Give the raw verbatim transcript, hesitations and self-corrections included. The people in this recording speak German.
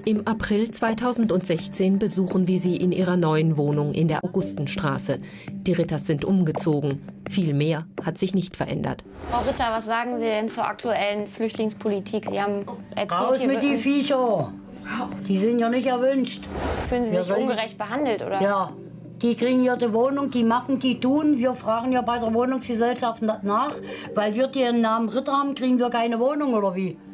Im April zweitausendsechzehn besuchen wir sie in ihrer neuen Wohnung in der Augustenstraße. Die Ritters sind umgezogen. Viel mehr hat sich nicht verändert. Frau Ritter, was sagen Sie denn zur aktuellen Flüchtlingspolitik? Sie haben erzählt, raus hier mit die Viecher. Die sind ja nicht erwünscht. Fühlen Sie Wir sich sollen- ungerecht behandelt, oder? Ja, die kriegen ja die Wohnung, die machen, die tun. Wir fragen ja bei der Wohnungsgesellschaft nach, weil wir die einen Namen Ritter haben, kriegen wir keine Wohnung oder wie?